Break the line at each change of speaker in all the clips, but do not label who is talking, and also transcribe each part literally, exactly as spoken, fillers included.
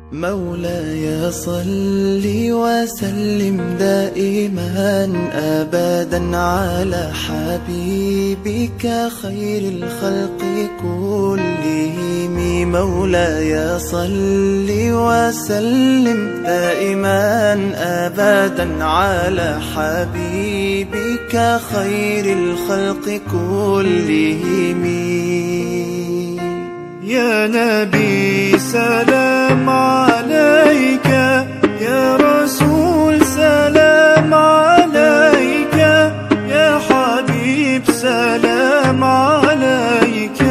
مولاي صل وسلم دائما أبدا على حبيبك خير الخلق كلهم. مولاي صل وسلم دائما أبدا على حبيبك خير الخلق كلهم.
يا نبي سلام عليك، يا رسول سلام عليك، يا حبيب سلام عليك،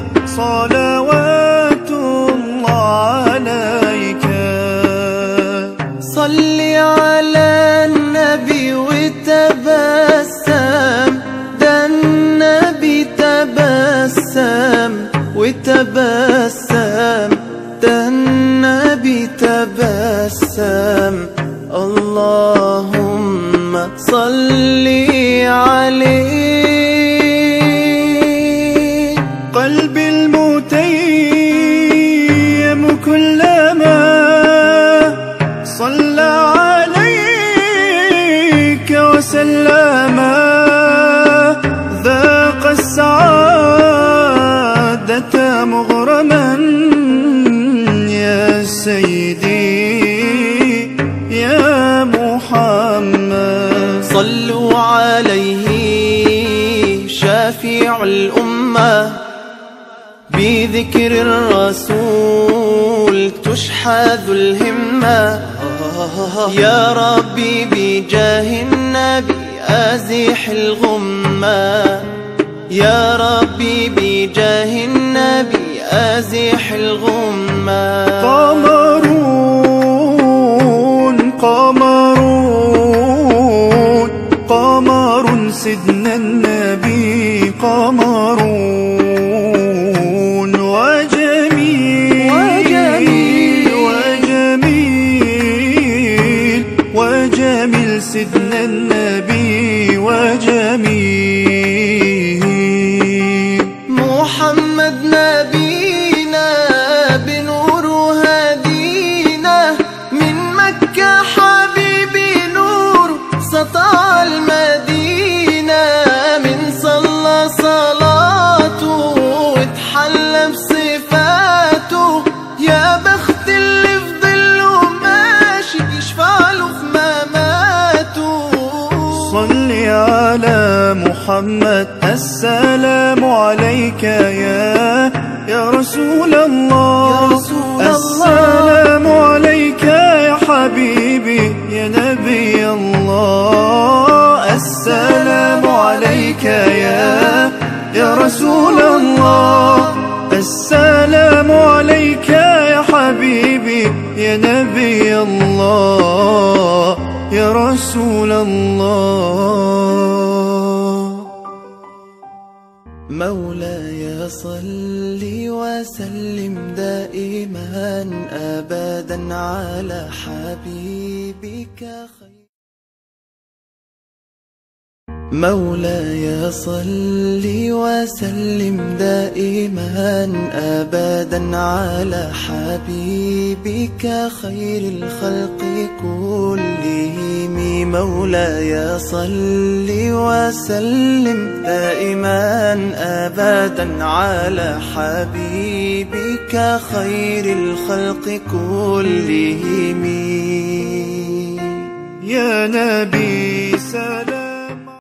صلوات الله عليك.
صل على النبي وتبسم، ده النبي تبسم وتبسم، ده النبي تبسم. اللهم صل عليه.
قلبي المتيم كلما صلى عليك وسلم ذاق السعادة مغرما. يا سيدي يا محمد
صلوا عليه شافع الأمة، بذكر الرسول تشحذ الهمة. يا ربي بجاه النبي أزح الغمة، يا ربي بجاه النبي أزح الغمة.
قمرون قمرون قمر سيدنا النبي، قمرون وجميل وجميل وجميل وجميل سيدنا النبي وجميل.
محمد نبينا بنور هدينا، من مكة حبيبي نور سطع المدينة. من صلى صلاته واتحلى بصفاته، يا بخت اللي في ظله ماشي يشفع له في مماته.
صل على محمد السلام عليك يا يا رسول الله،
يا رسول
السلام عليك يا حبيبي يا نبي الله. السلام عليك يا يا رسول الله، السلام عليك يا حبيبي يا نبي الله يا رسول الله.
مولاي صل وسلم دائما أبدا على حبيبك خير. مولاي صل وسلم دائما أبدا على حبيبك خير الخلق كلهم. مولاي صل وسلم دائما أبدا على حبيبك خير الخلق كلهم.
يا نبي سلام